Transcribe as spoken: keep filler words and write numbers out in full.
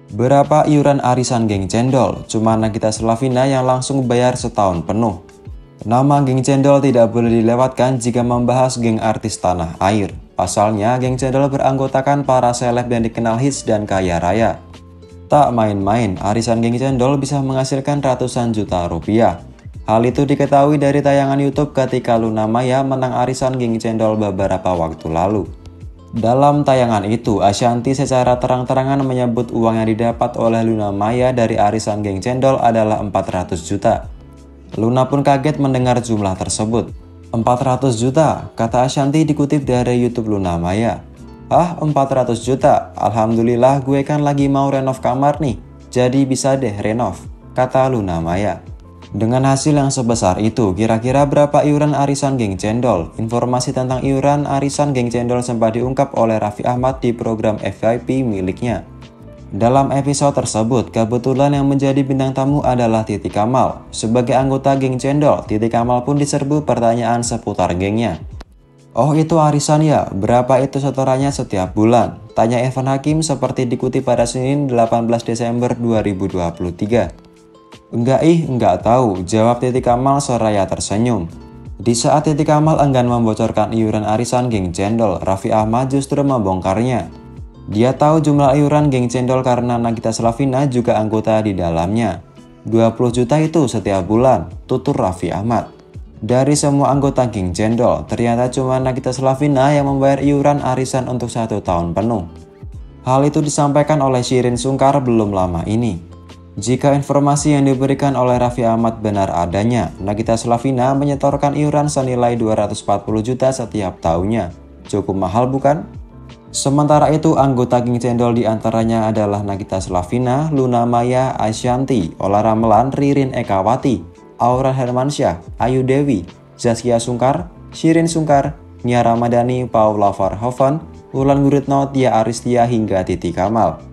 Berapa iuran arisan geng cendol? Cuma Nagita Slavina yang langsung bayar setahun penuh. Nama geng cendol tidak boleh dilewatkan jika membahas geng artis tanah air. Pasalnya, geng cendol beranggotakan para seleb yang dikenal hits dan kaya raya. Tak main-main, arisan geng cendol bisa menghasilkan ratusan juta rupiah. Hal itu diketahui dari tayangan YouTube ketika Luna Maya menang arisan geng cendol beberapa waktu lalu. Dalam tayangan itu, Ashanty secara terang-terangan menyebut uang yang didapat oleh Luna Maya dari arisan geng cendol adalah empat ratus juta. Luna pun kaget mendengar jumlah tersebut. empat ratus juta, kata Ashanty dikutip dari YouTube Luna Maya. Ah, empat ratus juta, alhamdulillah gue kan lagi mau renov kamar nih, jadi bisa deh renov, kata Luna Maya. Dengan hasil yang sebesar itu, kira-kira berapa iuran arisan geng cendol? Informasi tentang iuran arisan geng cendol sempat diungkap oleh Raffi Ahmad di program F Y P miliknya. Dalam episode tersebut, kebetulan yang menjadi bintang tamu adalah Titi Kamal. Sebagai anggota geng cendol, Titi Kamal pun diserbu pertanyaan seputar gengnya. Oh, itu arisan ya? Berapa itu setorannya setiap bulan? Tanya Evan Hakim seperti dikutip pada Senin delapan belas Desember dua ribu dua puluh tiga. Enggak ih, enggak tahu, jawab Titi Kamal seraya tersenyum. Di saat Titi Kamal enggan membocorkan iuran arisan geng cendol, Raffi Ahmad justru membongkarnya. Dia tahu jumlah iuran geng cendol karena Nagita Slavina juga anggota di dalamnya. dua puluh juta itu setiap bulan, tutur Raffi Ahmad. Dari semua anggota geng cendol, ternyata cuma Nagita Slavina yang membayar iuran arisan untuk satu tahun penuh. Hal itu disampaikan oleh Shireen Sungkar belum lama ini. Jika informasi yang diberikan oleh Raffi Ahmad benar adanya, Nagita Slavina menyetorkan iuran senilai dua ratus empat puluh juta setiap tahunnya. Cukup mahal bukan? Sementara itu, anggota geng cendol diantaranya adalah Nagita Slavina, Luna Maya, Ashanty, Olla Ramlan, Ririn Ekawati, Aurel Hermansyah, Ayu Dewi, Zaskia Sungkar, Shireen Sungkar, Nia Ramadhani, Paula Verhoeven, Wulan Guritno, Tia Aristia hingga Titi Kamal.